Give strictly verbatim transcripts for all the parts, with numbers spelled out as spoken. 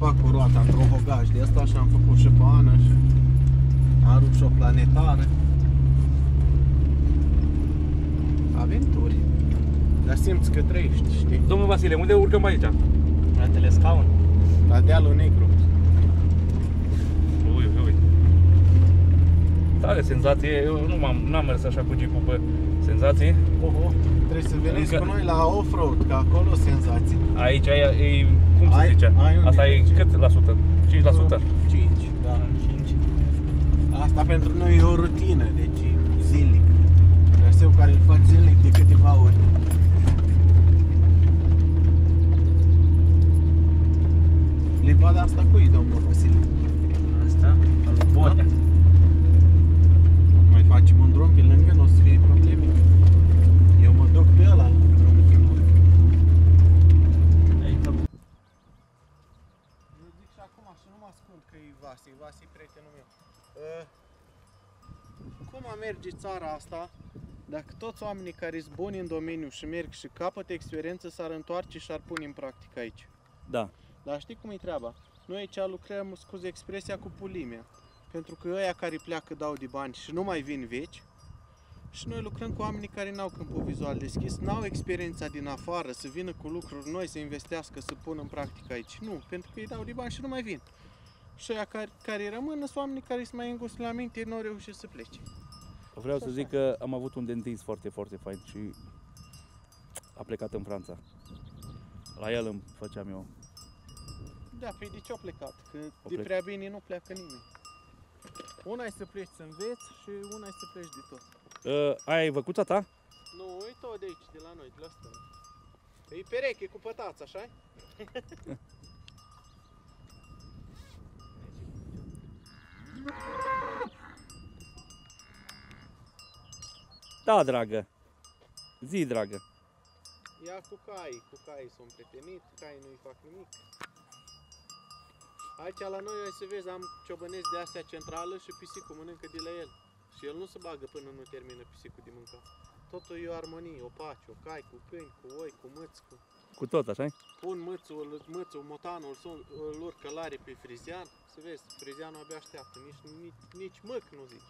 Fac cu roata într-un hogaj de asta și am făcut și pe Ana și am rupt și o planetară. Aventuri. Dar simți că trăiești, știi? Domnul Vasile, unde urcăm aici? La telescaun. La dealul negru. Ui, ui. Tare senzație, eu nu m-am, n-am mers așa cu jeep-ul pe senzații. Oho, trebuie să veniți Încă... cu noi la off-road, că acolo senzații. Aici e, e cum se Ai- zice? ai un Asta e nivel. cât la sută? cinci la sută? cinci, da. cinci. Asta pentru noi e o rutină, deci e zilnic. Traseu care îl faci zilnic de câteva ori. Livada asta cui, domnul Vasile? Asta, al lui Botea. Mai facem un drum pe lângă, nu o să fie probleme. Eu mă duc pe ăla, drumul pe lângă. Aici. Eu zic și acum și nu mă ascund că e Vasi, Vasi e prietenul meu. Uh, cum a merge țara asta dacă toți oamenii care sunt buni în domeniu și merg și capătă experiență s-ar întoarce și ar pune în practică aici? Da. Dar știi cum e treaba? Noi aici lucrăm, scuze expresia, cu pulimea. Pentru că ăia care pleacă dau de bani și nu mai vin veci. Și noi lucrăm cu oamenii care n-au câmpul vizual deschis, n-au experiența din afară să vină cu lucruri noi, să investească, să pună în practică aici. Nu, pentru că îi dau de bani și nu mai vin. Și ăia care, care rămân sunt oamenii care sunt mai îngusti la minte, nu au reușit să plece. Vreau să zic că am avut un dentist foarte, foarte fain și a plecat în Franța. La el îmi făceam eu. Da, pe de ce au plecat? Că O de plec. prea bine nu pleacă nimeni. Una e să pleci să înveți și una e să pleci de tot. Uh, aia e văcuța ta? Nu, uite-o de aici, de la noi, de la asta. E pereche cu pătați, așa? Da, dragă. Zi, dragă. Ia cu cai, cu cai sunt prietenit, cai nu-i fac nimic. Aici la noi, ai să vezi, am ciobănesc de astea centrală și pisicul mănâncă de la el. Și el nu se bagă până nu termină pisicul de mâncat. Totul e o armonie, o pace, o cai cu câini, cu oi, cu mâți, cu... Cu tot, așa? Pun mâțul, mâțul, motanul, îl urcă lare pe frizian, să vezi, frizianul abia așteaptă, nici, nici, nici măc nu zici.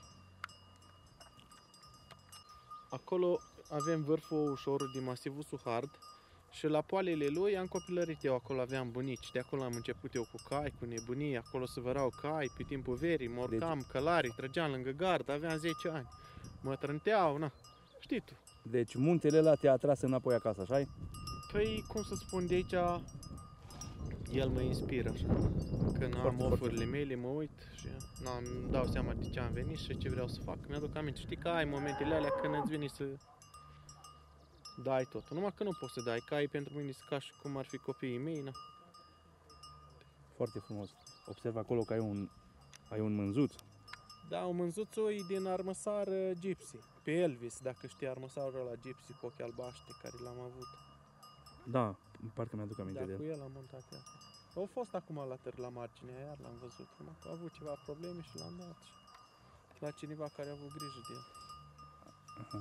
Acolo avem vârful ușorul din masivul Suhard și la poalele lui am copilărit eu, acolo aveam bunici, de acolo am început eu cu cai, cu nebunii, acolo se vărau cai pe timpul verii, mă urcam, deci... călari, trăgeam lângă gardă, aveam zece ani, mă trânteau, na, știi tu. Deci muntele ăla te-a atras înapoi acasă, așa-i? Păi, cum să spun, de aici el mă inspiră așa. Când am ofurile mele, mă uit și îmi dau seama de ce am venit și ce vreau să fac. Mi-aduc aminte, știi că ai momentele alea când îți vine să dai totul. Numai că nu poți să dai, că ai pentru mine ca și cum ar fi copiii mei, na. Foarte frumos. Observ acolo că ai un, ai un mânzuț. Da, un mânzuțul e din armăsar Gypsy. Pe Elvis, dacă știi armăsarul ăla Gypsy cu ochi albaștri, care l-am avut. Da, parcă mi-aduc aminte Da, de el. cu el am montat ea. Au fost acum la târg la marginea, iar l-am văzut. Numai că a avut ceva probleme și l-am dat la cineva care a avut grijă de el. Aha.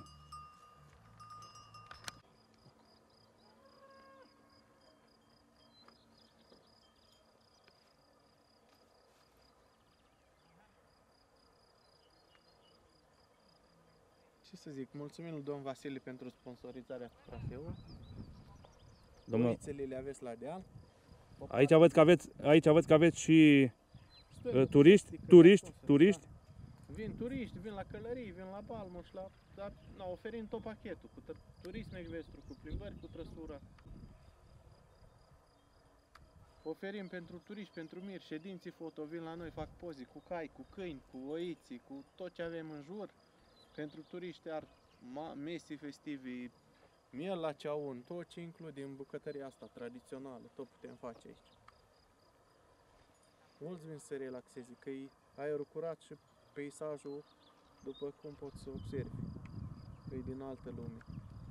Ce să zic, mulțumim lui domn Vasile pentru sponsorizarea cu traseul. Domnul, Ulițele le aveți la deal. aici văd că aveți, aici văd că aveți și Stângă, uh, turiști, turistică, turiști, da, turiști. da. Vin turiști, vin la călării, vin la balmă și la... Dar, na, oferim tot pachetul, cu turism ecvestru, cu plimbări, cu trăsura. Oferim pentru turiști, pentru miri, ședinții foto, vin la noi, fac poze cu cai, cu câini, cu oiții, cu tot ce avem în jur. Pentru turiști ar mese festivi, miel la ceaun, tot ce include în bucătăria asta tradițională, tot putem face aici. Mulți vin să relaxeze, că e aerul curat și peisajul, după cum poți să observi, că e din altă lume.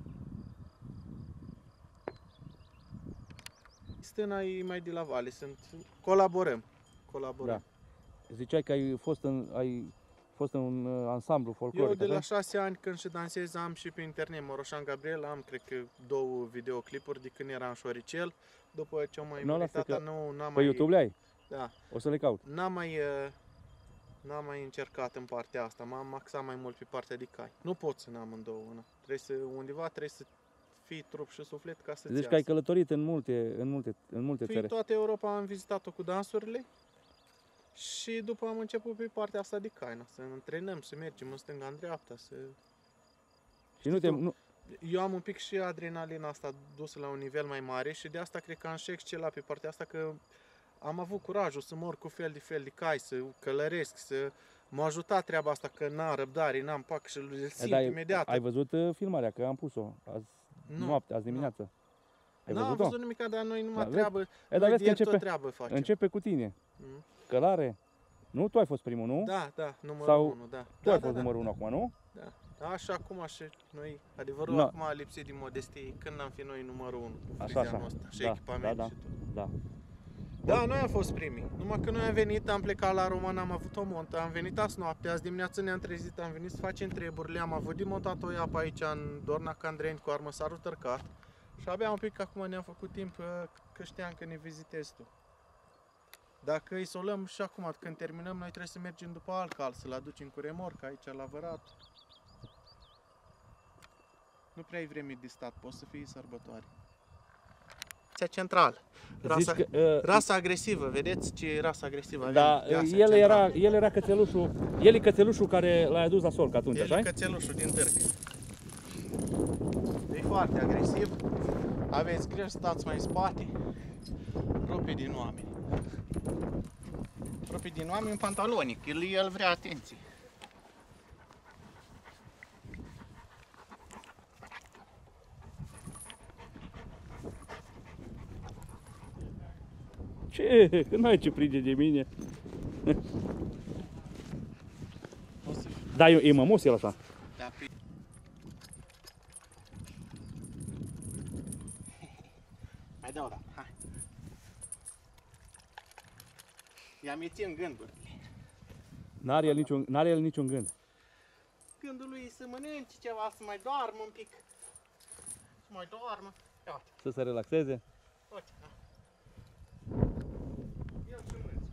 Stâna e mai de la vale, sunt, colaborăm, colaborăm. Da. Ziceai că ai fost în, ai fost în un uh, ansamblu folcloric. Eu de la așa? șase ani când și dansez am și pe internet Moroșan Gabriel, am cred că două videoclipuri de când eram șoricel. După ce am mai Nu, murit lasă tata, că- nu n-am Pe mai... YouTube le ai? Da. O să le caut. N-am mai, uh, n-am mai încercat în partea asta, m-am axat mai mult pe partea de cai. Nu pot să n-am în două, nu. Trebuie să, undeva trebuie să fii trup și suflet ca să-ți Deci că ai călătorit în multe, în multe, în multe Păi țări. toată Europa am vizitat-o cu dansurile și după am început pe partea asta de caina, să antrenăm, să mergem în stânga, în dreapta, să... Și nu te, tu? nu, Eu am un pic și adrenalina asta dusă la un nivel mai mare și de asta cred că am și excelat pe partea asta, că am avut curajul să mor cu fel de fel de cai, să călăresc, să m-a ajutat treaba asta, că n-am răbdare, n-am pac și îl simt da, imediat. ai văzut uh, filmarea, că am pus-o azi Nu, noapte, azi dimineață. Ai N-am văzut-o? văzut nimic, dar noi numai Da, vezi? treabă, E, dar noi vezi că de tot începe, treabă facem. începe cu tine. Mm. Călare. Nu? Tu ai fost primul, nu? Da, da, numărul Sau unu, da. Tu da, ai da, fost da, numărul unu da. acum, nu? Da. Da, așa acum și noi, adevărul Na. acum a lipsit din modestie, când am fi noi numărul unu cu Așa, frizeanul așa. ăsta și Da, echipament da, da. și tot. Da. Da, noi am fost primii. Numai că noi am venit, am plecat la Roman, am avut o montă, am venit azi noapte, azi dimineață ne-am trezit, am venit să facem treburile, am avut demontat o iapă aici în Dorna Candreni cu armăsarul tărcat și abia un pic acum ne-am făcut timp că știam că ne vizitezi tu. Dacă îi solăm și acum, când terminăm, noi trebuie să mergem după alt cal, să-l aducem cu remorca aici la Vărat. Nu prea ai vreme de stat, poți să fii sărbătoare. Central. Rasa, Zici că, uh, rasa agresivă, vedeți ce e rasa agresivă? Avem da, de astea, el central. era, el era cățelușul, el e cățelușul care l-ai adus la solc atunci, El așa? e cățelușul din târg. E foarte agresiv. Aveți grijă, stați mai în spate. Rupe din oameni. Rupe din oameni în pantalonic. El, el vrea atenție. Ce? Că n-ai ce prinde de mine. O să... Da, e, e mămos el așa. Da, pe... Mai dau, da. Hai. I-am țin gândurile. N-are el niciun, n-are el niciun gând. Gândul lui e să mănânce ceva, să mai doarmă un pic. Să mai doarmă. Ia uite, Să se relaxeze. uite. Da. Ia și mânci.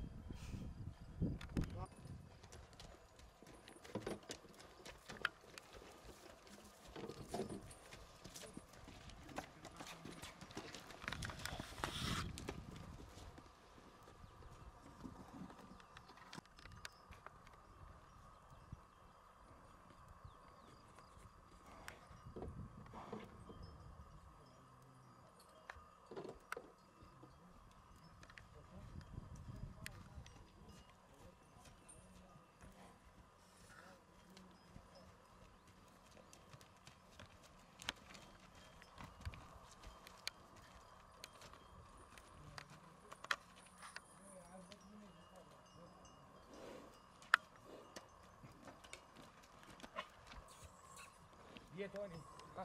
Ie, Tony, hai.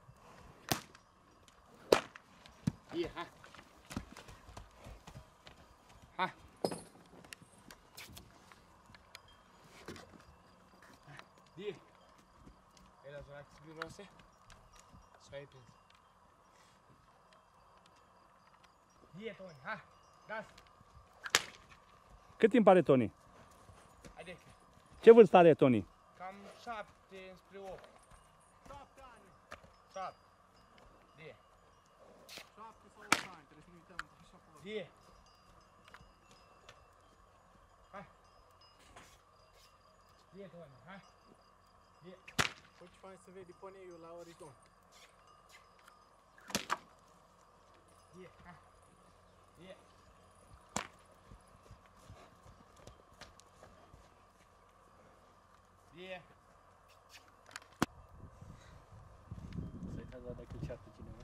Ie, hai. Hai. Ie. Ei, la zona țigăroase? Să ai prins. Ie, Tony, hai. Das. Cât timp are Tony? Haide. Ce vârstă are Tony? Cam șapte spre opt. Șapte ani. Șapte. Die. Șapte sau opt ani. Trebuie să ne uităm și acolo. Die. Hai. Die, Tony, hai. Die. Uite ce fain să vede poneiul la orizont. Die, hai. Die. Die. Să uitați la dacă ceartă cineva.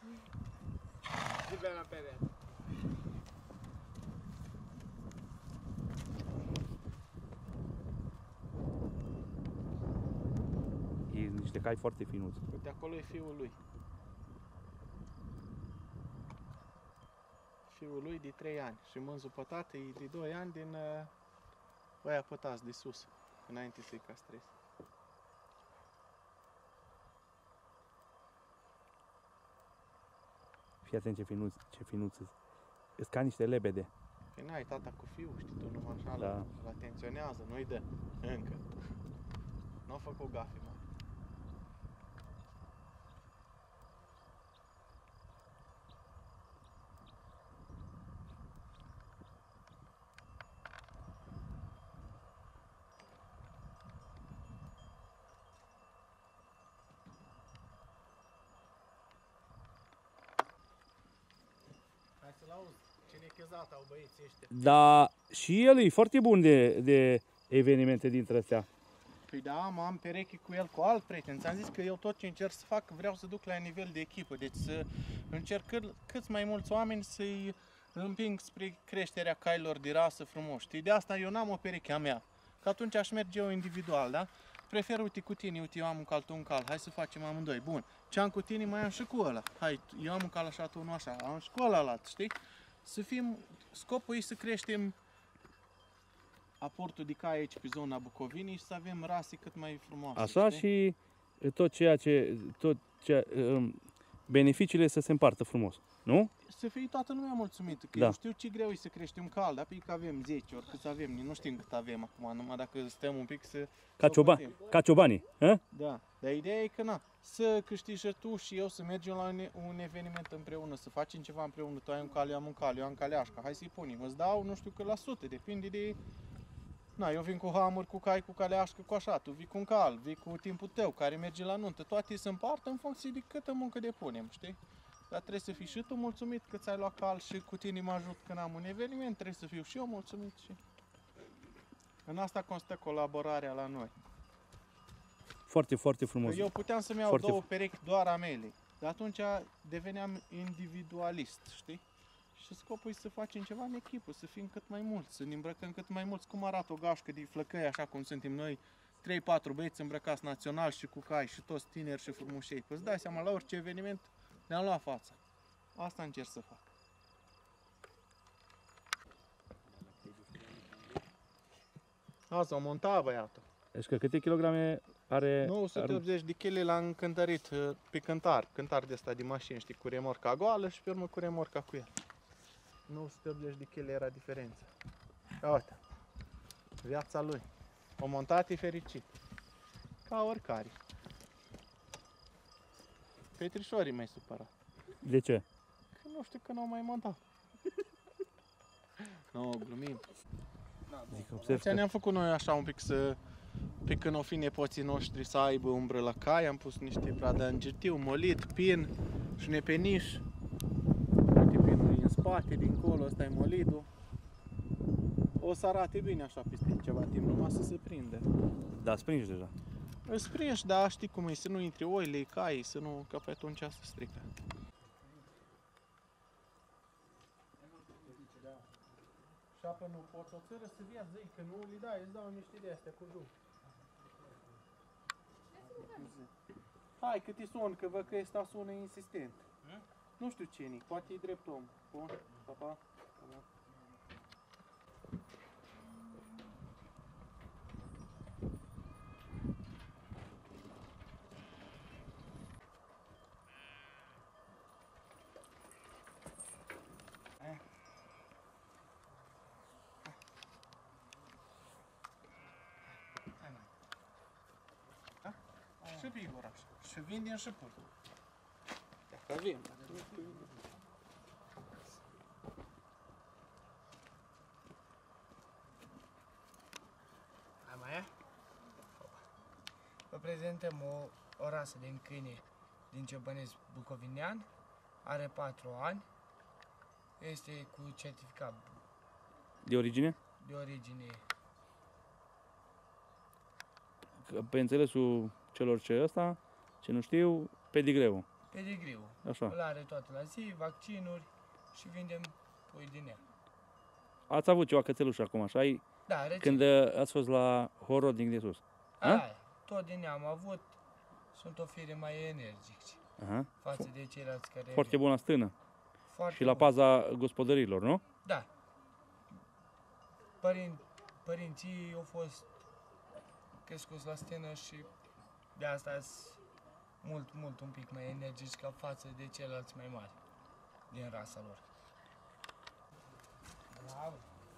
Zi pe la perete. E niște cai foarte finuți. Uite, acolo e fiul lui. Fiul lui de trei ani și mânzul pe tată e de doi ani din uh, ăia pătați de sus. înainte să-i castrezi. Fii atent ce finuț, ce finuț îți ca niște lebede. Păi n-ai tata cu fiul, știi tu, numai așa Da. da. îl atenționează, nu-i dă, încă. Nu a făcut gafe mari. Hai să-l auzi, ce nechezat au băieții ăștia. Dar și el e foarte bun de, de evenimente dintre astea. Păi da, mă am pereche cu el, cu alt prieten. Ți-am zis că eu tot ce încerc să fac, vreau să duc la nivel de echipă. Deci să încerc cât, cât mai mulți oameni să-i împing spre creșterea cailor de rasă frumoși. Știi? De asta eu n-am o pereche a mea. Că atunci aș merge eu individual, da? Prefer, uite, cu tine, uite, eu am un cal, tu un cal. Hai să facem amândoi. Bun. Ce am cu tine, mai am și cu ăla. Hai, eu am un cal așa, tu nu așa. Am și cu ăla alt, știi? Să fim, scopul e să creștem aportul de cai aici pe zona Bucovinii și să avem rase cât mai frumoase. Așa știi? și tot ceea ce, tot ceea, um, beneficiile să se împartă frumos, nu? Să fie toată lumea mulțumită, că Da. eu știu ce greu e să crești un cal, dar pe că avem zece ori, cât avem, nu știm cât avem acum, numai dacă stăm un pic să... Ca, să cioba, putem. ca ciobanii, hă? Da, dar ideea e că na, să câștigi și tu și eu să mergem la un, un eveniment împreună, să facem ceva împreună, tu ai un cal, eu am un cal, eu am caleașca, hai să-i punem, îți dau nu știu cât la sute, depinde de... Na, eu vin cu hamuri, cu cai, cu caleașcă, cu așa, tu vii cu un cal, vii cu timpul tău care merge la nuntă, toate se împartă în funcție de câtă muncă depunem, știi? Dar trebuie să fii și tu mulțumit că ți-ai luat cal și cu tine mă ajut când am un eveniment, trebuie să fiu și eu mulțumit și... În asta constă colaborarea la noi. Foarte, foarte frumos. Că eu puteam să-mi iau Foarte două perechi doar a mele, dar atunci deveneam individualist, știi? Și scopul e să facem ceva în echipă, să fim cât mai mulți, să ne îmbrăcăm cât mai mulți. Cum arată o gașcă de flăcăi, așa cum suntem noi, trei patru băieți îmbrăcați național și cu cai și toți tineri și frumușei. Păi îți dai seama, la orice eveniment ne-am luat fața. Asta încerc să fac. Asta o monta băiatul. Deci că câte kilograme are... nouă sute optzeci de kg l-am cântărit uh, pe cântar, cântar de ăsta de mașini, știi, cu remorca goală și pe urmă cu remorca cu el. nouă sute optzeci de kg era diferența. Ia uite, viața lui. O montat e fericit. Ca oricare. Petrișorii mai supărat. De ce? Că nu știu că n-au mai montat. Nu, glumim. Zic, observ Deci ne-am făcut noi așa un pic să, pe când o fi nepoții noștri să aibă umbră la cai, am pus niște pradă îngertiu, molit, pin și nepeniș. Uite pinul e în spate, dincolo, ăsta e molidul. O să arate bine așa peste ceva timp, numai să se prinde. Da, springi deja. Îți prinși, dar știi cum e, să nu intre oile, caii, să nu, că pe atunci se strică. Și apă nu poți o țără să via zei, că nu li dai, îți dau niște de astea cu drum. Hai că te sun, că văd că ăsta sună insistent. Nu știu cine, poate e drept om. Bun, pa, pa. Pa, pa. Și vigor așa. Și vindem și pui. Dacă avem. Hai mai e? Vă prezentăm o, o rasă din câine din ciobănesc bucovinean. Are patru ani. Este cu certificat De origine? de origine. Că pe înțelesul celor ce ăsta, ce nu știu, pedigreu. Pedigriu. Așa. Îl are toată la zi, vaccinuri și vindem pui din ea. Ați avut ceva cățeluș acum, așa? Da, recent. Când uh, ați fost la Horoding de sus. Aia, tot din ea am avut. Sunt o fire mai energici Aha. față de ceilalți care... Foarte bună stână. Foarte Și la bun. paza gospodărilor, nu? Da. Părin, părinții au fost crescuți la stână și de asta sunt mult, mult un pic mai energici ca față de ceilalți mai mari din rasa lor. Bravo!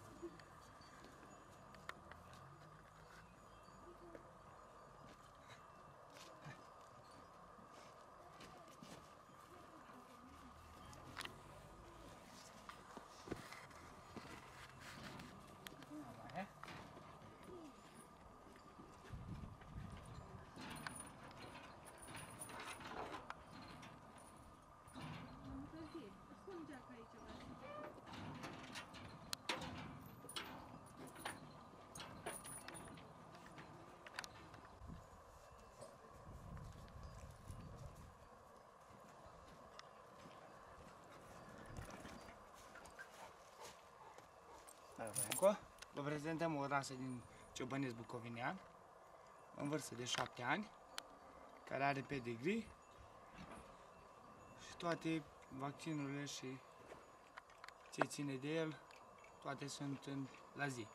Încă vă prezentăm o rasă din ciobănesc bucovinean, în vârstă de șapte ani, care are pedigree și toate vaccinurile și ce ține de el, toate sunt în, la zi.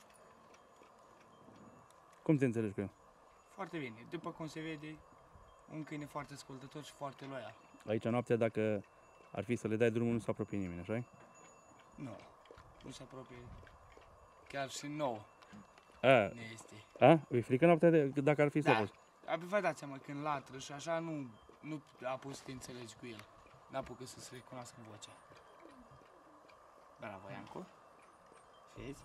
Cum te înțelegi cu el? Foarte bine. După cum se vede, un câine foarte ascultător și foarte loial. Aici noaptea, dacă ar fi să le dai drumul, nu se apropie nimeni, așa? Nu, nu se apropie. Chiar și nouă A, ne este. a? E frică noaptea de, dacă ar fi să Da. fost? Abia vă dați seama, când latră și așa, nu, nu a pus să te înțelegi cu el. N-apucă să se recunoască vocea. Bravo, Iancu. Vezi?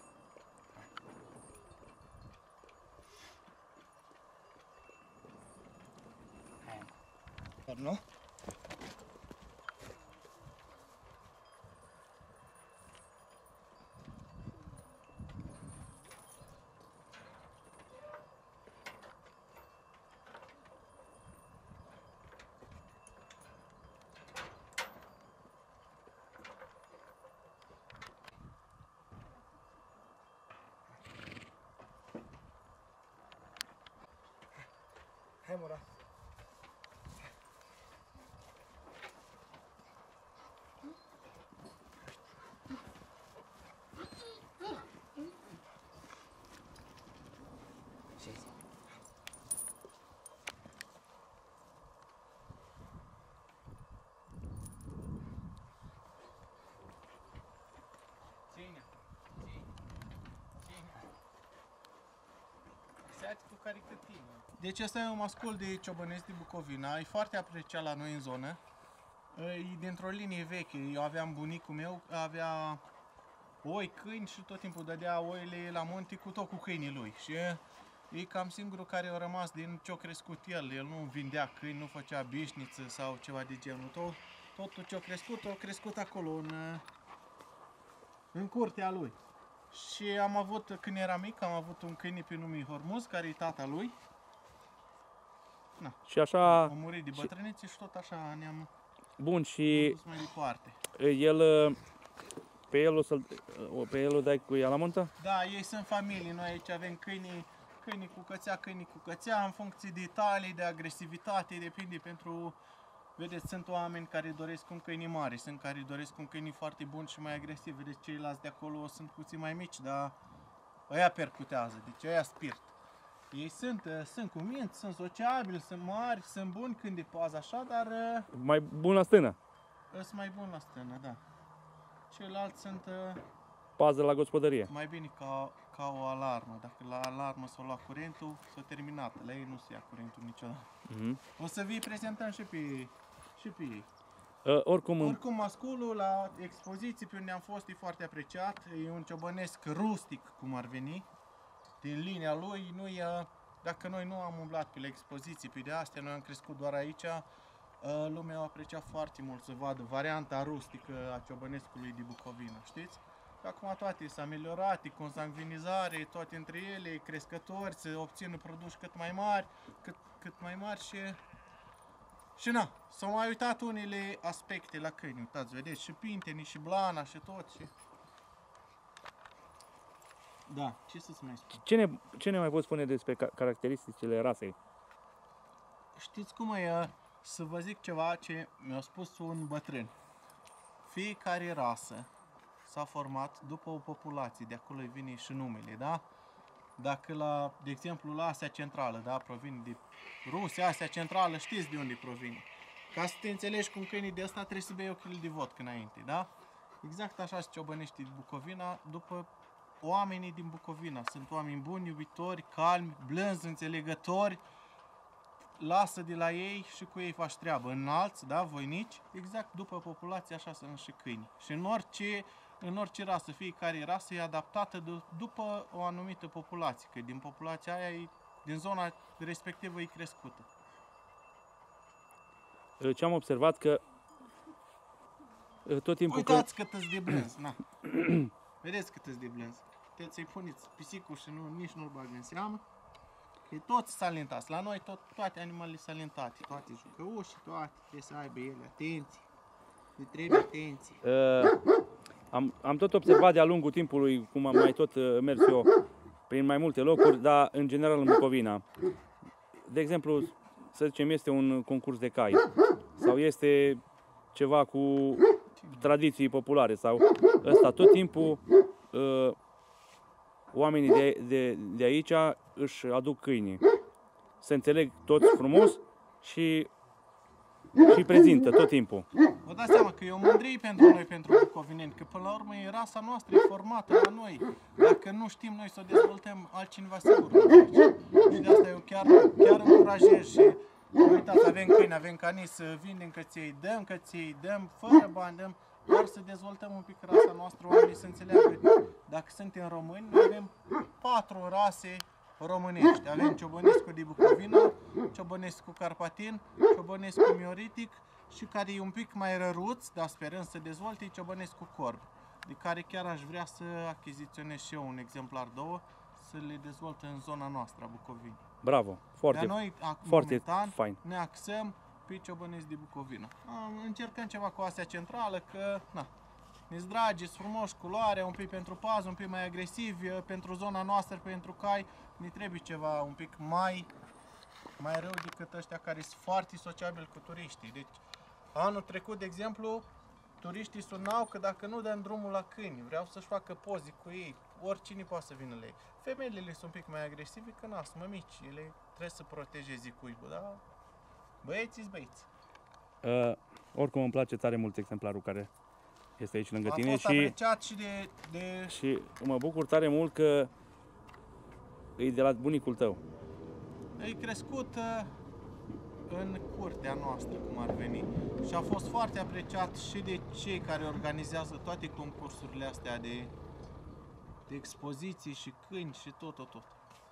Hai. Hai. Nu? Hai, mora. Șezi. Ține. Ține. Ține. Seați cu caricătine. Deci ăsta e un mascul de ciobănesc din Bucovina, e foarte apreciat la noi în zonă. E dintr-o linie veche, eu aveam bunicul meu, avea oi, câini și tot timpul dădea oile la munte cu tot cu câinii lui. Și e cam singurul care a rămas din ce-a crescut el. El nu vindea câini, nu făcea bișniță sau ceva de genul. Tot, totul ce-a crescut, a crescut acolo, în, în curtea lui. Și am avut, când era mic, am avut un câine pe nume Hormuz, care e tata lui. Na. Și așa, A murit de bătrânețe și tot așa ne-am bun, și dus mai departe. el, pe el o să pe el o dai cu ea la montă? Da, ei sunt familii. Noi aici avem câinii, câinii cu cățea, câinii cu cățea, în funcție de talie, de agresivitate, depinde pentru... Vedeți, sunt oameni care doresc un câine mare, sunt care doresc un câine foarte bun și mai agresiv. Vedeți, ceilalți de acolo sunt puțin mai mici, dar ăia percutează, deci ăia spirit. Ei sunt, sunt cuminți, sunt sociabili, sunt mari, sunt buni când de pază așa, dar Mai bun la stână. sunt mai buni la stână, da. Ceilalți sunt Pază la gospodărie. mai bine ca, ca o alarmă. Dacă la alarmă s-o lua curentul, s-a terminat. La ei nu se ia curentul niciodată. Mm-hmm. O să vii prezentăm și pe, și pe ei. Uh, oricum, Oricum, masculul la expoziții pe unde am fost e foarte apreciat. E un ciobănesc rustic, cum ar veni. Din linia lui, nu e, dacă noi nu am umblat pe la expoziții, pe de astea, noi am crescut doar aici, lumea a apreciat foarte mult să vadă varianta rustică a ciobănescului de Bucovina, știți? Acum toate sunt ameliorate, consanguinizare, toate între ele, crescători, să obțină produși cât mai mari, cât, cât mai mari și... Și na, s-au mai uitat unele aspecte la câini, uitați, vedeți, și pintenii, și blana, și tot, și... Da, ce să-ți mai spun? ce ne, ce ne mai poți spune despre ca caracteristicile rasei? Știți cum e, să vă zic ceva ce mi-a spus un bătrân. Fiecare rasă s-a format după o populație, de acolo vine și numele, da? Dacă la, de exemplu, la Asia Centrală, da, provin de Rusia, Asia Centrală, știți de unde provine. Ca să te înțelegi cum câinii de ăsta trebuie să bei o kilă de vodcă înainte, da? Exact așa se ciobănește din Bucovina după oamenii din Bucovina. Sunt oameni buni, iubitori, calmi, blânzi, înțelegători. Lasă de la ei și cu ei faci treabă. Înalți, da, voinici, exact după populație așa sunt și câini. Și în orice, în orice rasă, fiecare rasă e adaptată de, după o anumită populație, că din populația aia, e, din zona respectivă e crescută. Ce am observat că tot timpul... Uitați cât îți de blânzi, na. Vedeți cât îți de blânzi. Puteți să-i puneți pisicul și nu, nici nu-l bag în seamă. Că toți salentați. La noi tot, toate animalele salentate, toate jucăușii, toate. Trebuie să aibă ele atenție. Le trebuie atenție. Uh, am, am tot observat de-a lungul timpului, cum am mai tot uh, mers eu prin mai multe locuri, dar în general în Bucovina. De exemplu, să zicem, este un concurs de cai sau este ceva cu tradiții populare sau ăsta, tot timpul uh, oamenii de, de, de aici își aduc câinii. Se înțeleg toți frumos și și prezintă tot timpul. Vă dați seama că e o mândrie pentru noi, pentru bucovineni, că până la urmă e rasa noastră, e formată la noi. Dacă nu știm noi să o dezvoltăm, altcineva sigur nu face. Și de asta eu chiar, chiar încurajez și uitați, avem câini, avem cani să vindem, că ți-i dăm, că ți-i dăm, fără bani dăm, doar să dezvoltăm un pic rasa noastră, oamenii să înțeleagă. Dacă suntem români, noi avem patru rase românești. Avem ciobănescu de Bucovina, ciobănescu carpatin, ciobănescu mioritic și care e un pic mai răruț, dar sperăm să dezvolte, e ciobănescu corb, de care chiar aș vrea să achiziționez și eu un exemplar, două, să le dezvolt în zona noastră a Bucovinei. Bravo, foarte, dar noi, acum, foarte momentan, fain. Ne axăm pe ciobănesc de Bucovina. Încercăm ceva cu Asia Centrală, că na, ne-s dragi, frumoși, culoarea, un pic pentru pază, un pic mai agresivi, pentru zona noastră, pentru cai, ne trebuie ceva un pic mai, mai rău decât ăștia care sunt foarte sociabili cu turiștii. Deci, anul trecut, de exemplu, turiștii sunau că dacă nu dăm drumul la câini, vreau să-și facă poze cu ei, oricine poate să vină la ei. Femeile sunt un pic mai agresive, că na, sunt mămici, ele trebuie să protejeze cuibul, dar băieții-s băieți. Uh, oricum îmi place tare mult exemplarul care este aici lângă A tine fost și, apreciat și de, de... și mă bucur tare mult că e de la bunicul tău. E crescut uh, în curtea noastră, cum ar veni, și a fost foarte apreciat și de cei care organizează toate concursurile astea de, de expoziții și câini și tot, tot, tot.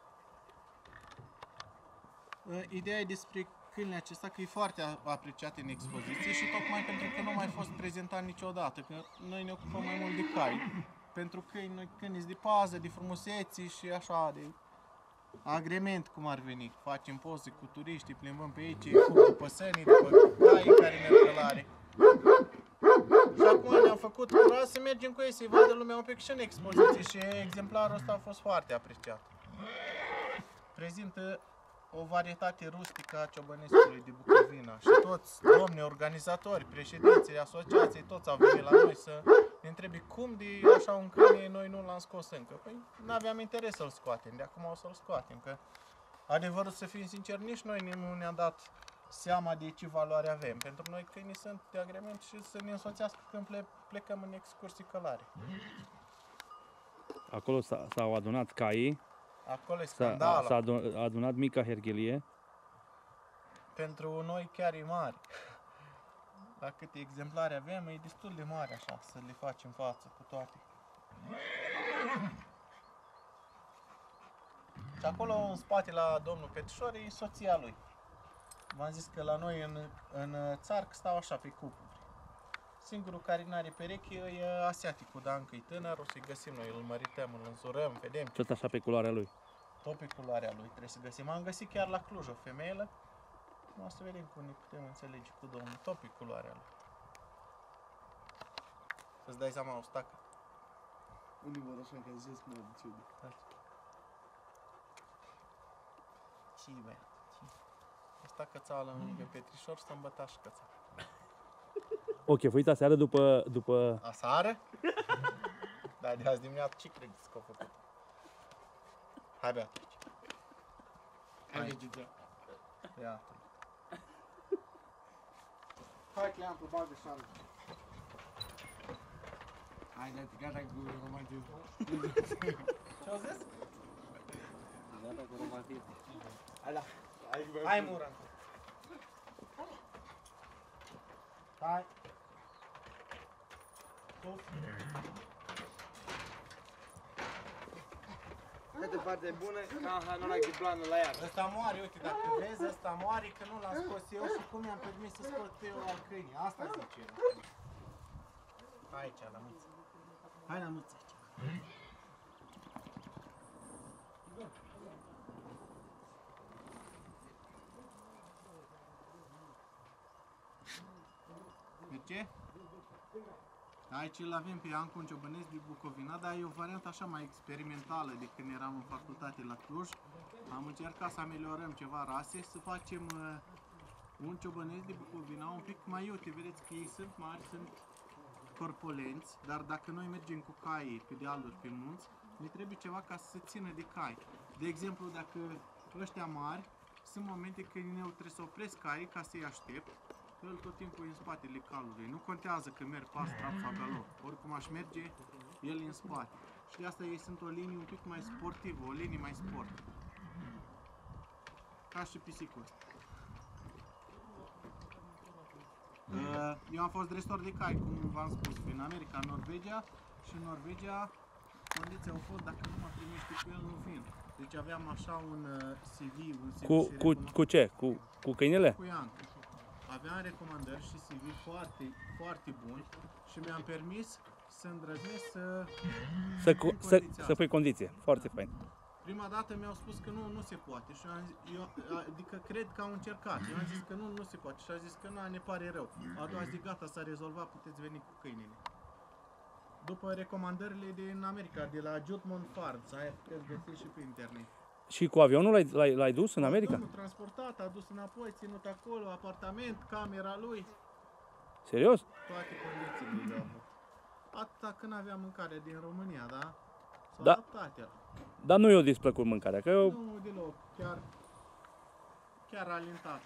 Uh, ideea e despre câinile acesta că e foarte apreciat în expoziție și tocmai pentru că nu mai fost prezentat niciodată, că noi ne ocupăm mai mult de cai. Pentru câini, noi câini de pază, de frumuseții și așa, de agrement, cum ar veni. Facem poze cu turiștii, plimbăm pe aici, după sănii, după cai care merg călare. Și acum ne-am făcut curaj să mergem cu ei, să-i vadă lumea un pic și în expoziție și exemplarul ăsta a fost foarte apreciat. Prezintă o varietate rustică a ciobănescului de Bucovina și toți domni organizatori, președinții asociației, toți au venit la noi să ne întrebi cum de așa un câine noi nu l-am scos încă. Păi nu aveam interes să-l scoatem, de acum o să-l scoatem, că adevărul să fim sinceri, nici noi nu ne-am dat seama de ce valoare avem. Pentru noi câinii sunt de agrement și să ne însoțească când ple plecăm în excursii călare. Acolo s-au adunat caii. Acolo e S-a scandal. adunat mica herghelie. Pentru noi chiar e mare. La câte exemplare avem, e destul de mare așa, să le facem față cu toate. Și acolo în spate la domnul Petrișor e soția lui. V-am zis că la noi în, în țarc stau așa pe cupluri. Singurul care nu are pereche e asiaticul, dar încă e tânăr, o să-i găsim noi, îl mărităm, îl înzurăm, vedem. Tot așa pe culoarea lui. Tot pe culoarea lui trebuie să găsim. Am găsit chiar la Cluj o femeie. O să vedem cum ne putem înțelege cu domnul. Tot pe culoarea lui. Să-ți dai seama o stacă. Unii vor așa că zis mă de Ce băia? O stacă țeală lângă Petrișor, să îmbăta și căța. Ok, vă uitați seară după... după... Aseară? Da, de azi dimineață ce credeți că a făcut? Hai bea. Hai. Alege-te. Ia. Hai, Cleantul, bagă șanul. Hai, dă-te, gata cu romantismul. Ce-au zis? Gata cu romantism. Hai la. Hai, Muran. Hai. Sus. Dă-te partea bună, ca hanorac de blană la iarnă. Ăsta moare, uite, dacă vezi, ăsta moare că nu l-am scos eu și cum mi-am permis să scot eu al câinii. Asta zice el. Hai aici, la muță. Hai la muță aici. De ce? Aici îl avem pe Iancu, un ciobănesc din Bucovina, dar e o variantă așa mai experimentală de când eram în facultate la Cluj. Am încercat să ameliorăm ceva rase, să facem uh, un ciobănesc de Bucovina un pic mai iute. Vedeți că ei sunt mari, sunt corpulenți, dar dacă noi mergem cu caii pe dealuri, pe munți, ne trebuie ceva ca să se țină de cai. De exemplu, dacă ăștia mari, sunt momente când eu trebuie să opresc caii ca să-i aștept. El tot timpul e în spatele calului. Nu contează că merg pas, trap sau galop. Oricum aș merge, el e în spate. Și de asta ei sunt o linie un pic mai sportivă, o linie mai sport. Ca și pisicul ăsta. Eu am fost dresor de cai, cum v-am spus, în America, în Norvegia. Și în Norvegia condiția au fost, dacă nu mă primești cu el, nu vin. Deci aveam așa un C V, un C V Cu, și cu, cu ce? Cu, cu câinele? cu Ian. Aveam recomandări și C V foarte, foarte buni și mi-am permis să îndrăznesc să... Să, cu, să, să pui condiție. Foarte fain. Prima dată mi-au spus că nu, nu se poate și eu, am zis, eu adică cred că au încercat. Eu am zis că nu, nu se poate și a zis că nu, ne pare rău. A doua zi, gata, s-a rezolvat, puteți veni cu câinele. După recomandările din America, de la Judmont Farms, aia puteți găsi și pe internet. Și cu avionul l-ai, l-ai, l-ai dus în America? Domnul transportat, a dus înapoi, ținut acolo, apartament, camera lui, Serios? toate condițiile le-au avut. Atâta când avea mâncare din România, da? S-a Da. adaptat el. Dar nu i-o displăcut mâncarea, că eu... Nu deloc, chiar, chiar alintat.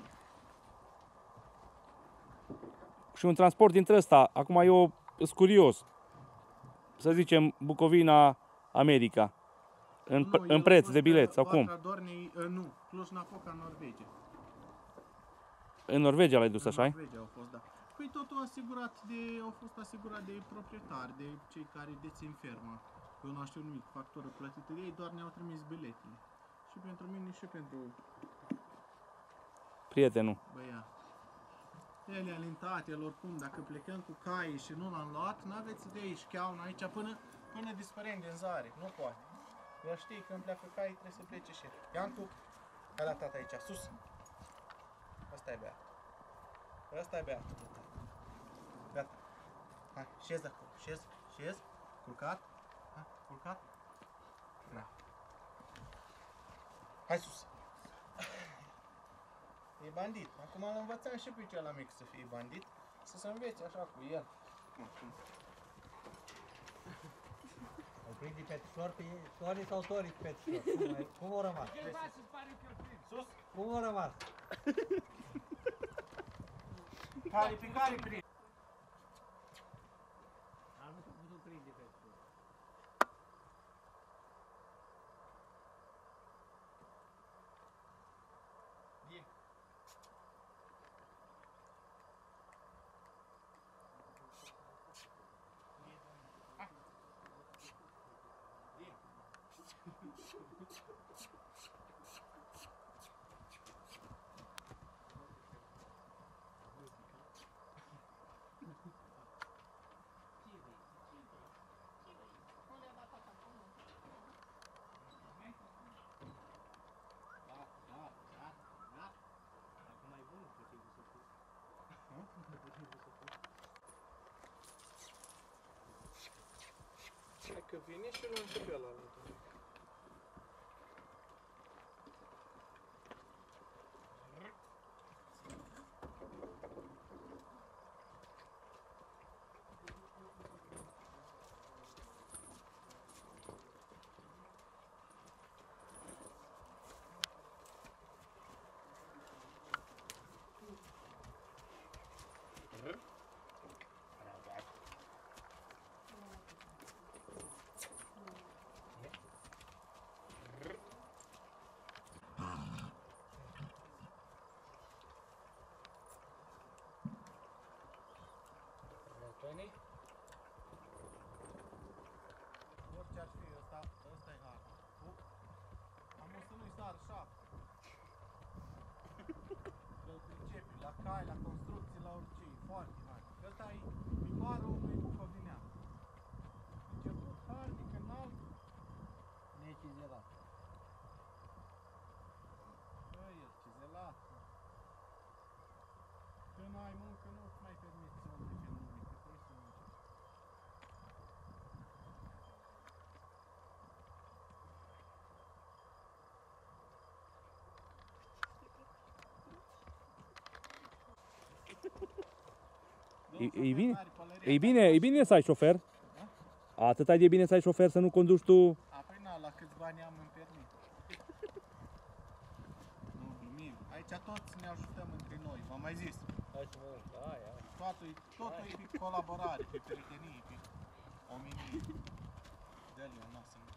Și un transport dintre ăsta, acum eu sunt curios, să zicem Bucovina, America, în, Nu, în el preț a de fost bilet sau cum? Vatra Dornei, uh, nu, Cluj-Napoca, Norvegia. În Norvegia l-ai dus, În așa? Norvegia au fost, da. Păi totul asigurat de, au fost asigurat de proprietari, de cei care dețin ferma. Eu nu știu nimic, factură plătită de ei, doar ne-au trimis biletele. Și pentru mine și pentru Prietenul. băiat. El e alintat, el oricum, dacă plecăm cu caii și nu l-am luat, n-aveți idei, șcheauna aici până, până dispărem din zare, nu poate. El știe că îmi pleacă caii, trebuie să plece și el. Iancu, hai la tata aici, sus. Ăsta e beat. Ăsta e beat. Gata. Hai, șez acolo, șez, șez, culcat. Hai, culcat. Da. Hai sus. E bandit. Acum îl învățam și pe cel mic să fie bandit, să se învețe așa cu el. Au prins de petișor pe Tori sau Tori pe petișor? Cum, ai- cum au rămas? Sus. Cum au rămas? Care pe care prind? Am nu putut prinde petișor. Hai că vine și luăm și pe ăla. ar fi, ăsta, ăsta e hard. Am o să nu-i sar șapte. Că pricepi, la cai, la construcții, la orice, e foarte hard. Ăsta e picoarul unui bucovinean. Început harnic, înalt. Necizelat. Bă, e cizelat. Când ai muncă, nu-ți mai permiți să umbli pe nume, că trebuie să munci. E, e bine, e bine, e bine să ai șofer. Atâta de bine să ai șofer, să nu conduci tu. A, păi na, la câți bani am în permis. Nu, glumim. Aici toți ne ajutăm între noi, v-am mai zis. Hai să mă uit. Hai, hai. Totul e, totul e pe colaborare, pe prietenie, pe omenie. Dă-l eu, na, să nu.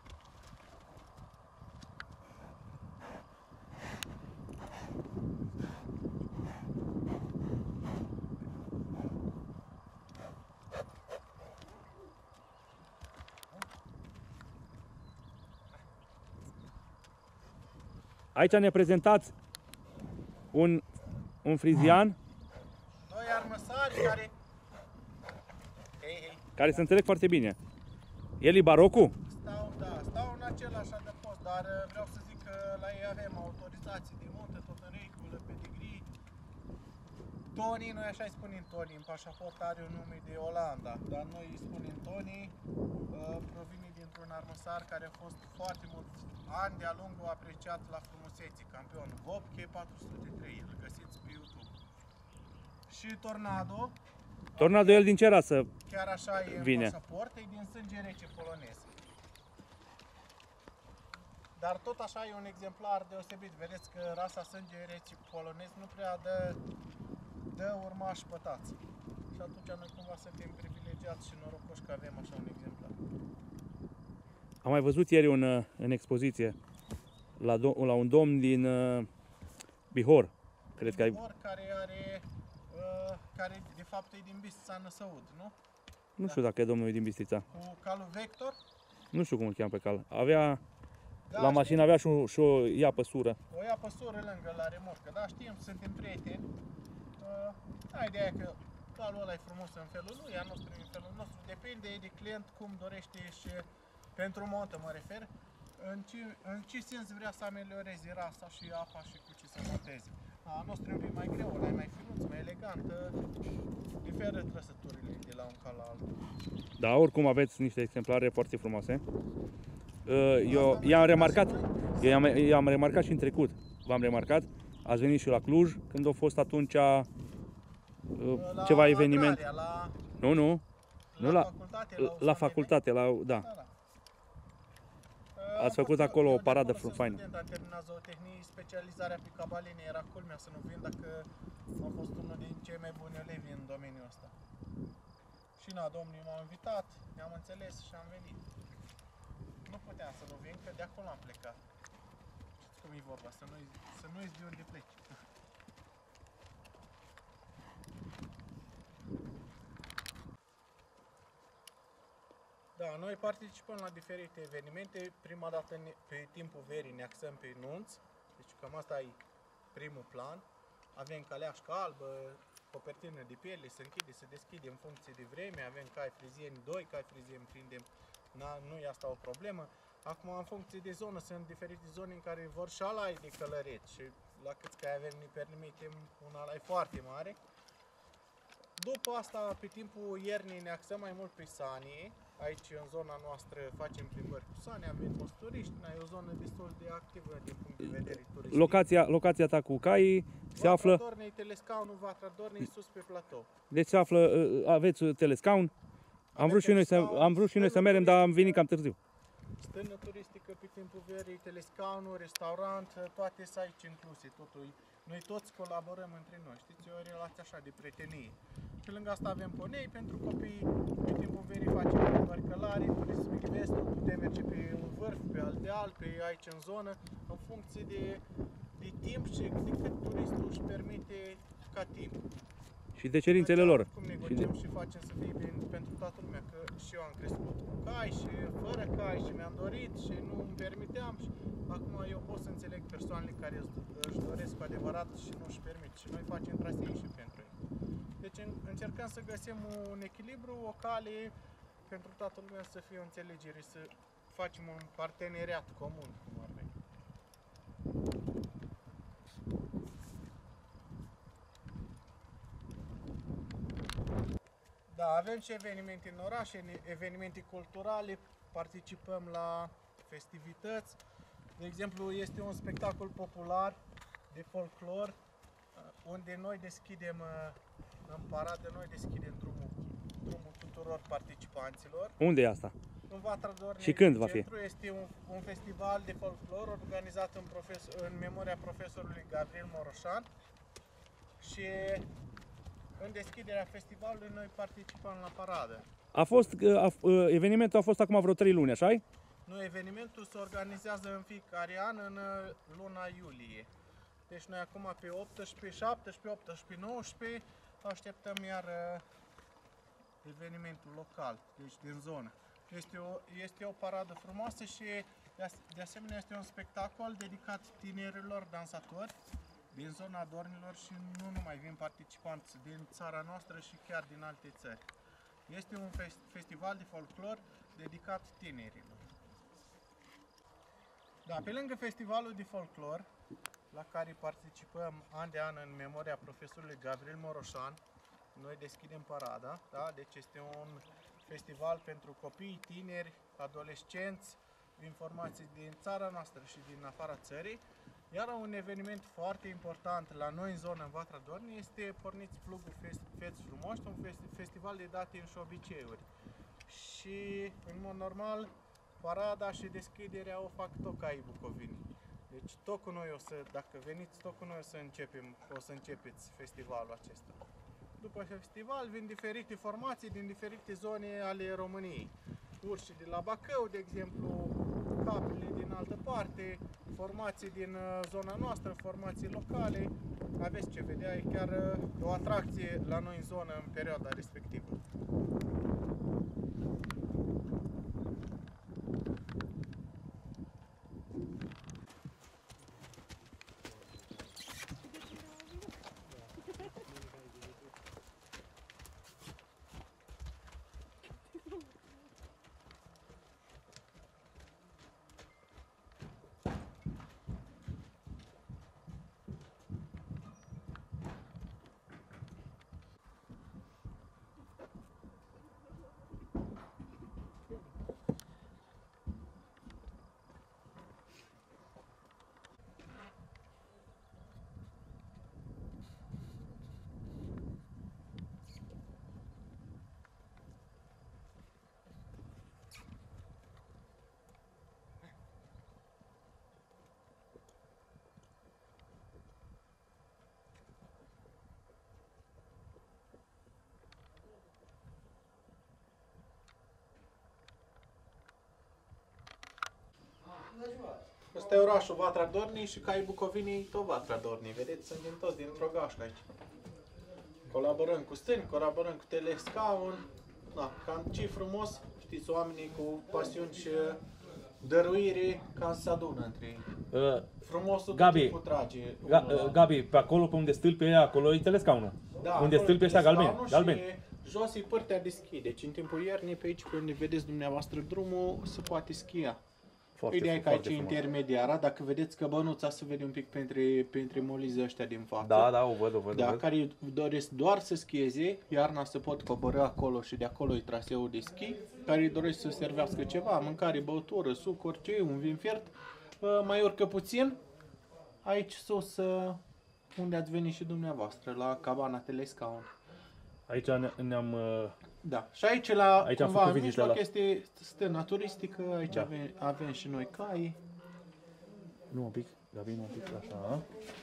Aici ne prezentați un, un frizian Doi armăsari care... Hei, hei, care se înțeleg foarte bine. El e barocul? stau, da, stau în același adăpost, dar uh, vreau să zic că la ei avem autorizații de muntă, tot în regulă, pedigree. Tony, noi așa îi spunem Tony, în pașaport are un nume de Olanda, dar noi îi spunem Tony, uh, provine dintr-un armăsar care a fost foarte mulți ani de-a lungul apreciat la frumusețe, campion Vopche patru sute trei, îl găsiți pe YouTube. Și Tornado, Tornado, el din ce rasă? chiar așa e Vine. în pașaport, e din sânge rece polonez. Dar tot așa e un exemplar deosebit. Vedeți că rasa sânge rece polonez nu prea dă, dă urmași pătați. Și atunci noi cumva suntem privilegiați și norocoși că avem așa un exemplar. Am mai văzut ieri un, uh, în expoziție la, do- la un domn din uh, Bihor. Cred că ai... Bihor care are, uh, care de fapt e din Bistrița Năsăud, nu? Nu știu dacă e domnul din Bistrița. Cu calul Vector. Nu știu cum îl cheamă pe cal. Avea, Da, la mașină avea și, o, și o ia păsură. O ia păsură lângă la remorcă, da, știm, suntem prieteni. Uh, ai ideea că calul ăla e frumos în felul lui, a nostru în felul nostru, depinde de client cum dorește și pentru montă mă refer, în ce, în ce sens vrea să amelioreze rasa și apa și cu ce să monteze. A nostru e un pic mai greu, ăla e mai finuț, mai elegant, diferă trăsăturile de la un cal la altul. Da, oricum aveți niște exemplare foarte frumoase. Uh, Eu i-am remarcat, eu i-am, i-am remarcat și în trecut. V-am remarcat. Ați venit și la Cluj, când a fost atunci uh, La ceva eveniment. Agraria, la, Nu, nu. Nu la la, facultate, la, la, la facultate, la, da. Da, da. Ați Am făcut fost- acolo eu o de paradă acolo sunt faină. student, am terminat zootehnie, specializarea pe cabaline, era culmea să nu vin dacă am fost unul din cei mai buni elevi în domeniul ăsta. Și na, domnii m-au invitat, ne-am înțeles și am venit. Nu puteam să nu vin, că de acolo am plecat. Știți cum e vorba, să nu-i să nu de unde pleci. Da, noi participăm la diferite evenimente. Prima dată ne- pe timpul verii ne axăm pe nunți. Deci cam asta e primul plan. Avem caleașcă albă, copertină de piele, se închide, se deschide în funcție de vreme. Avem cai frizieni, doi cai frizieni prindem. Na, nu e asta o problemă. Acum, în funcție de zonă, sunt diferite zone în care vor și alai de călăreți. Și la câți cai avem, ne permitem un alai foarte mare. După asta, pe timpul iernii, ne axăm mai mult pe sanie. Aici, în zona noastră, facem plimbări cu sanie, avem mulți turiști, e o zonă destul de activă din punct de vedere turistic. Locația, locația ta cu caii se află, Vatra Dornei, telescaunul Vatra Dornei, sus pe platou. deci se află, uh, aveți telescaun. Am vrut și noi să, am vrut și noi să mergem, dar am venit cam târziu. Stână turistică pe timpul verii, telescaunul, restaurant, toate sunt aici incluse, totul. Noi toți colaborăm între noi, știți, e o relație așa de prietenie. Și lângă asta avem ponei pentru copii, pe timpul verii facem plimbări călare, turism silvestru, putem merge pe un vârf, pe alt deal, pe aici în zonă, în funcție de, de timp și de cât turistul își permite ca timp. Și de cerințele lor. Cum Și negociem de... și facem să fie bine pentru toată lumea, că și eu am crescut cu cai și fără cai și mi-am dorit și nu îmi permiteam. Și acum eu pot să înțeleg persoanele care își doresc cu adevărat și nu își permit. Și noi facem trasee și pentru ei. Deci încercăm să găsim un echilibru, o cale pentru toată lumea, să fie o înțelegere, să facem un parteneriat comun, cum ar veni. Da, avem și evenimente în oraș, evenimente culturale, participăm la festivități. De exemplu, este un spectacol popular de folclor, unde noi deschidem, în paradă, noi deschidem drumul, drumul tuturor participanților. Unde e asta? În Vatra Dornei. Și când va fi? Este un, un festival de folclor organizat în, profesor, în memoria profesorului Gabriel Moroșan. Și în deschiderea festivalului noi participăm la paradă. A fost, a, evenimentul a fost acum vreo trei luni, așa-i? Nu, evenimentul se organizează în fiecare an în luna iulie. Deci noi acum pe optsprezece, șaptesprezece, optsprezece, nouăsprezece așteptăm iar evenimentul local, deci din zonă. Este o, este o paradă frumoasă și de asemenea este un spectacol dedicat tinerilor dansatori din zona Dornilor și nu numai, vin participanți din țara noastră și chiar din alte țări. Este un festival de folclor dedicat tinerilor. Da, pe lângă festivalul de folclor, la care participăm an de an în memoria profesorului Gabriel Moroșan, noi deschidem parada, da? Deci este un festival pentru copii, tineri, adolescenți, informații din țara noastră și din afara țării. Iar un eveniment foarte important la noi în zonă, în Vatra Dornei, este Porniți Plugul Feți Frumoși, un festival de datin și obiceiuri. Și, în mod normal, parada și deschiderea o fac tot caii bucovinii. Deci tot cu noi o să, dacă veniți, tot cu noi o să începem, o să începeți festivalul acesta. După festival vin diferite formații din diferite zone ale României. Urși de la Bacău, de exemplu, capele din altă parte, formații din zona noastră, formații locale. Aveți ce vedea, e chiar o atracție la noi în zonă în perioada respectivă. Ăsta e orașul Vatra Dornei și caii bucovinii tot Vatra Dornei. Vedeți, sunt din toți dintr-o gașcă aici. Colaborăm cu stâni, colaborăm cu telescaun. Da, cam ce frumos, știți, oamenii cu pasiuni și dăruire ca să se adună între ei. Uh, Frumosul Gabi, tot timpul trage. Ga, uh, Gabi, pe acolo pe unde stâlpi e acolo e telescaunul. Da, unde stâlpi ăștia galbeni. galbeni. Jos e partea de schi, deci în timpul iernii pe aici, pe unde vedeți dumneavoastră drumul, se poate schia. Foarte, Ideea e că aici e frumos. intermediara, dacă vedeți că bănuța se vede un pic printre, printre molizii ăștia din față. Da, da, o văd, o văd. Da, o văd. care doresc doar să schieze, iarna se pot coborâ acolo și de acolo e traseul de schi, care doresc să servească ceva, mâncare, băutură, suc, orice, un vin fiert, mai urcă puțin, aici sus, unde ați venit și dumneavoastră, la cabana Telescaun. Aici ne-am... Da, și aici la aici am cumva, făcut în mijloc la... este stâna turistică, aici da. avem, avem și noi cai. Nu un pic, Gabi, nu un pic, așa.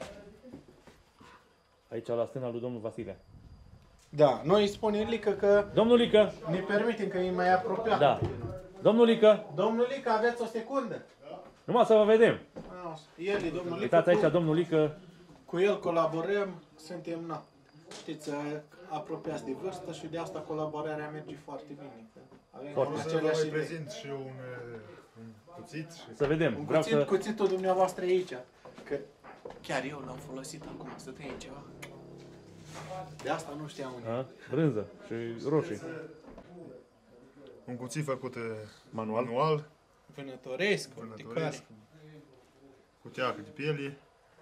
Aici la stâna lui domnul Vasile. Da, noi îi spunem Lică că... Domnul Lică! Ne permitem că e mai apropiat. Da. Domnul Lică! Domnul Lică, aveți o secundă? Numai să vă vedem. El e domnul Lică. Uitați aici, domnul Lică. Cu el colaborăm, suntem, na, știți, apropiați de vârstă și de asta colaborarea merge foarte bine. că Avem Foarte. O să vă aceleași mai idei. prezint și eu un, uh, un cuțit și Să vedem. Un Vreau cuțit, să... cuțitul dumneavoastră e aici. Că chiar eu l-am folosit acum să tăiem ceva. De asta nu știam unde. A? Brânză și roșii. un cuțit făcut uh, Manual. manual, Vânătoresc, vânătoresc, urticare. cu teacă de piele.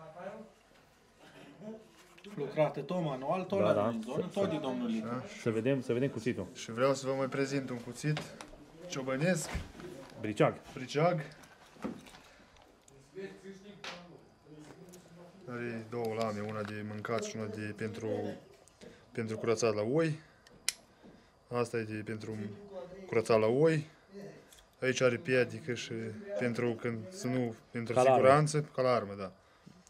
Lucrată tot manual, tot Da, la da. noi în zonă, tot de domnul Lică. Da? Să vedem, să vedem cuțitul. Și vreau să vă mai prezint un cuțit ciobănesc, Briceag. friceag. Are două lame, una de mâncat și una de pentru, pentru curățat la oi. Asta e de pentru curățat la oi. Aici are piedică și pentru când să nu, pentru Ca la armă. siguranță, ca la armă, da.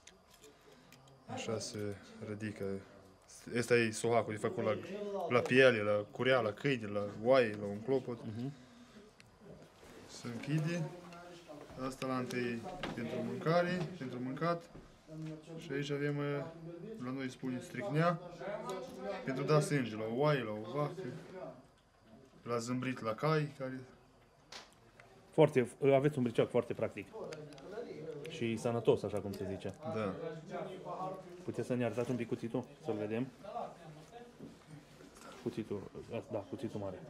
Așa se ridică. Asta e sohacul de făcut la, la piele, la curea, la câine, la oaie, la un clopot. Mhm. Se închide. Asta la întâi pentru mâncare, pentru mâncat. Și aici avem, eh, la noi spune stricnea, pentru da sânge la o oaie, la o vacă, la zâmbrit, la cai, care... Foarte, aveți un briceag foarte practic. Și sănătos, așa cum se zice. Da. Puteți să ne arătați un pic cuțitul? Să-l vedem. Cuțitul, da, cuțitul mare.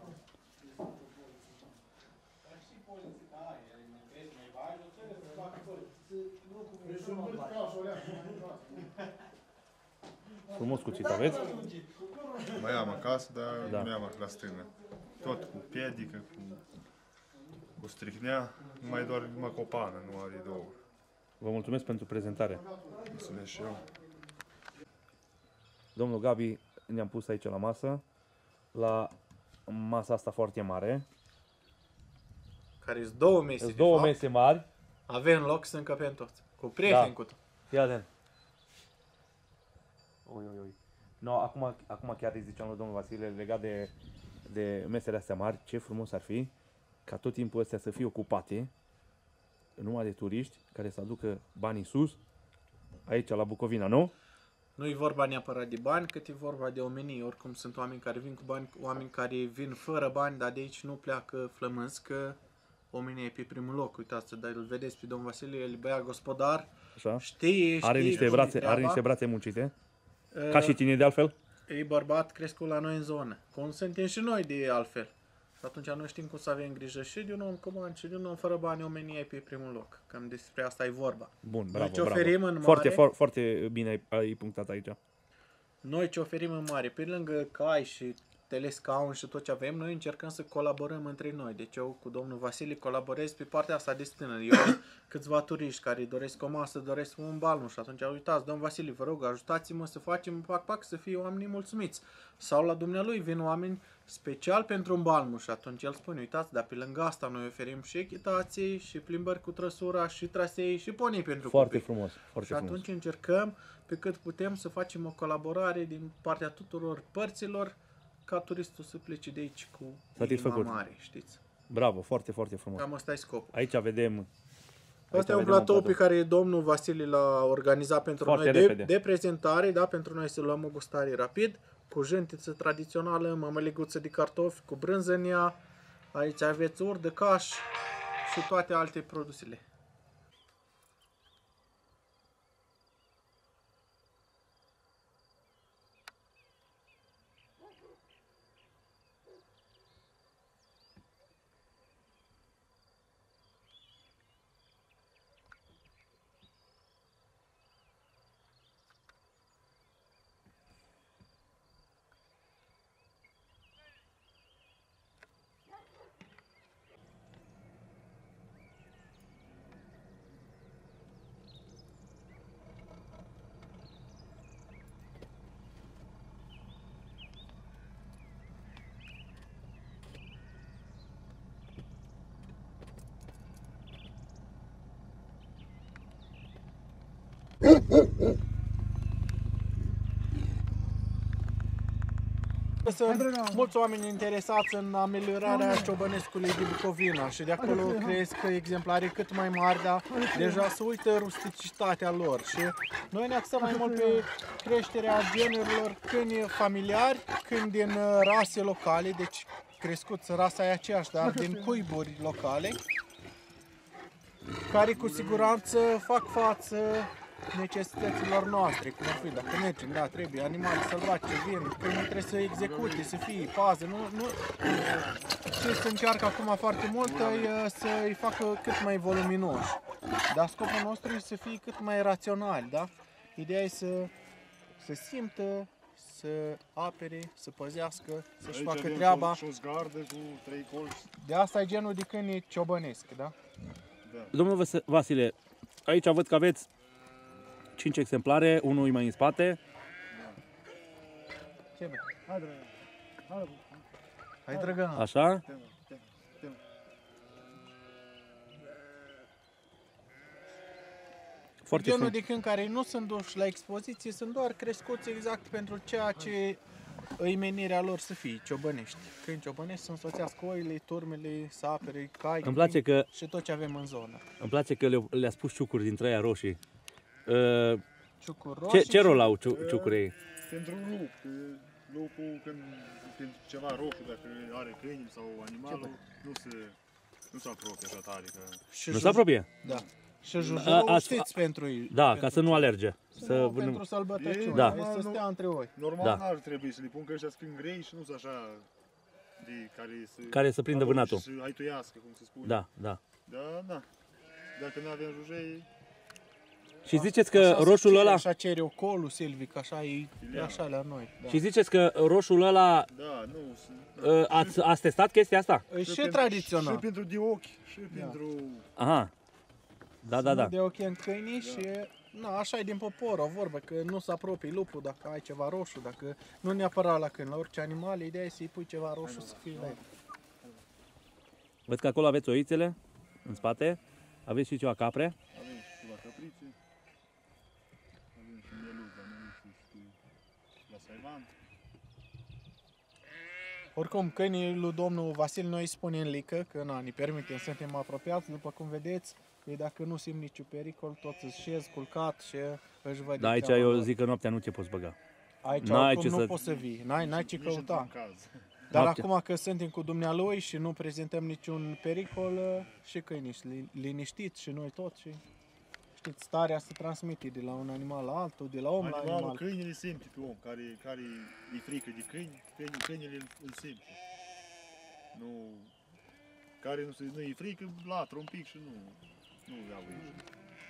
Frumos cuțit aveți? Mai am acasă, dar Da. da. nu am la stână. Tot cu piedică, cu, cu stricnea, numai doar numai cu o pană, nu are două. Vă mulțumesc pentru prezentare. Mulțumesc și eu. Domnul Gabi, ne-am pus aici la masă, la masa asta foarte mare. Care sunt două mese, Sunt de două fapt. mese mari. Avem loc să încăpem toți. Cu prieteni Da. cu tot. Fii atent. Oi, oi, oi. No, acum, acum chiar îi ziceam lui domnul Vasile, legat de, de mesele astea mari, ce frumos ar fi ca tot timpul astea să fie ocupate numai de turiști care să aducă banii sus, aici la Bucovina, nu? Nu e vorba neapărat de bani, cât e vorba de omenie. Oricum sunt oameni care vin cu bani, oameni care vin fără bani, dar de aici nu pleacă flămânzi, că omenia e pe primul loc. Uitați, dar îl vedeți pe domnul Vasile, el e băiat gospodar, Așa? știe, știe Are niște cum e brațe, treaba. are niște brațe muncite, Uh, ca și tine de altfel. E bărbat crescut la noi în zonă. Cum suntem și noi de altfel. Și atunci noi știm cum să avem grijă și de un om cu bani și de un om fără bani, omenia e pe primul loc. Cam despre asta e vorba. Bun, Noi bravo, ce bravo. oferim în Foarte, mare, for, foarte bine ai, ai punctat aici. noi ce oferim în mare, pe lângă cai și telescaun și tot ce avem, noi încercăm să colaborăm între noi. Deci eu cu domnul Vasile colaborez pe partea asta de stână. Eu am câțiva turiști care doresc o masă, doresc un balon și atunci uitați, domnul Vasile, vă rog, ajutați-mă să facem pac-pac, să fie oamenii mulțumiți. Sau la dumnealui vin oameni special pentru un balon și atunci el spune, uitați, dar pe lângă asta noi oferim și echitații, și plimbări cu trăsura, și trasee, și ponii pentru Foarte copii. frumos, foarte Și frumos. atunci încercăm pe cât putem să facem o colaborare din partea tuturor părților ca turistul să plece de aici cu inima Satisfăcut. mare, știți? Bravo, foarte, foarte frumos. Cam asta e scopul. Aici vedem... Asta e aici un vedem platou pe care domnul Vasile l-a organizat pentru Foarte noi de, repede. de prezentare, da, pentru noi să luăm o gustare rapid, cu jântiță tradițională, mămăliguță de cartofi, cu brânză în ea, aici aveți urdăcaș și toate alte produsele. Sunt mulți oameni interesați în ameliorarea ciobănescului din Bucovina și de acolo cresc exemplare cât mai mari, dar deja se uită rusticitatea lor și noi ne axăm mai mult pe creșterea generilor câini familiari, câini din rase locale, deci crescuți rasa e aceeași, dar din cuiburi locale, care cu siguranță fac față necesităților noastre, cum ar fi, dacă mergem, da, trebuie animale sălbatice, vin, că nu trebuie să execute, să fie pază, nu, nu, ce se încearcă acum foarte mult e să-i facă cât mai voluminoși, dar scopul nostru e să fie cât mai rațional, da? Ideea e să, să simtă, să apere, să păzească, să-și facă treaba. De asta e genul de câini ciobănesc, da? Domnul Vasile, aici văd că aveți cinci exemplare, unul e mai în spate. Ce bă? Hai, drăgă. Hai, drăgă. Așa. Foarte Genul frumos. de câini care nu sunt duși la expoziție, sunt doar crescuți exact pentru ceea ce îi menirea lor să fie, ciobănești. Câini ciobănești să însoțească oile, turmele, să apere, cai, Îmi place că, și tot ce avem în zonă. îmi place că le- le-a spus ciucuri dintre aia roșii. Uh, Ciucuri ce, roșii ce rol și- au ciu, ciucurii? Pentru lup, că lupul când pentru ceva roșu, dacă are câini sau animalul, nu se, nu se apropie așa tare. Că... și Nu juj- se apropie? Da. Și A- jujurul ați- știți pentru ei. Da, pentru ca să nu alerge. Să Să, nu, pentru sălbătăciune, Da. da. Să stea între oi. Normal Da. n-ar trebui să le pun că ăștia sunt grei și nu sunt așa de care să... Care să prindă arunce vânatul. și să haituiască, cum se spune. Da, da. Da, da. Dacă nu avem jujei, Și ziceți că Așa se roșul cere, ăla, Așa cere ocolul silvic, așa e, e așa la noi. Da. și ziceți că roșul ăla, da, nu sunt... uh, ați, ați testat chestia asta? E și, pentru- tradițional. Și pentru de ochi, și pentru... Aha. Da, da, da. De ochi în câini și na, așa e din popor, o vorbă, că nu se apropie lupul dacă ai ceva roșu, dacă nu neapărat la câini, la orice animal, ideea e să-i pui ceva roșu să fie la el. Văd că acolo aveți oițele în spate, aveți și ceva capre. Avem și la căprițe, avem și mieluț, la mieluț și la saivan. Oricum, câinii lui domnul Vasil, noi îi spunem lică, că na, ne permitem, suntem apropiați, după cum vedeți, ei dacă nu simt niciun pericol, toți își șez culcat și își văd. Dar aici treaba eu lor. zic că noaptea nu te poți băga. Aici n-ai oricum ce nu să- poți să vii, n-ai, n-ai ce Nici căuta. într-un caz. Dar Noaptea. acum că suntem cu dumnealui și nu prezentăm niciun pericol, și câinii sunt li- liniștiți și noi toți. Și știți, starea se transmite de la un animal la altul, de la om la Animalul, animal. câinele simte pe om, care, care e frică de câini, câini câinele îl, îl simte. Nu, care nu, se, nu e frică, latră un pic și nu, nu ia voie.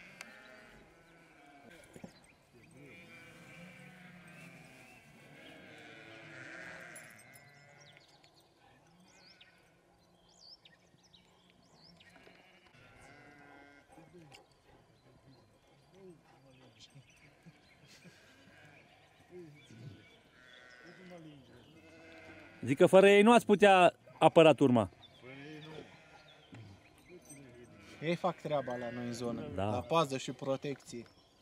Zic că fără ei nu ați putea apăra turma. Ei fac treaba la noi în zonă, Da. la pază și protecție.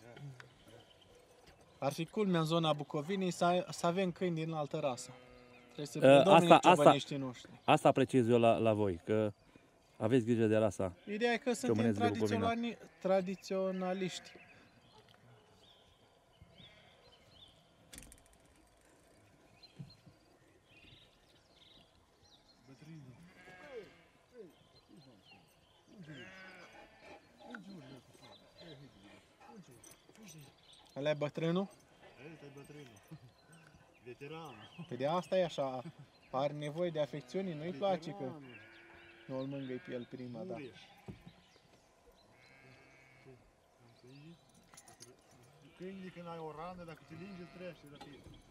Ar fi culmea în zona Bucovinei să, să avem câini din altă rasă. Trebuie să Uh, predomine asta- asta- ciobăneștii noștri. Asta apreciez eu la, la voi, că aveți grijă de rasa. Ideea e că suntem Ciobăneți de Bucovina. tradiționali, tradiționaliști. Ăla e bătrânul? Ăsta e bătrânul, veteran. Păi de asta e așa, are nevoie de afecțiune, nu-i place că nu îl mângâi pe el prima dată. Câinii când ai o rană, dacă te linge, trece rapid.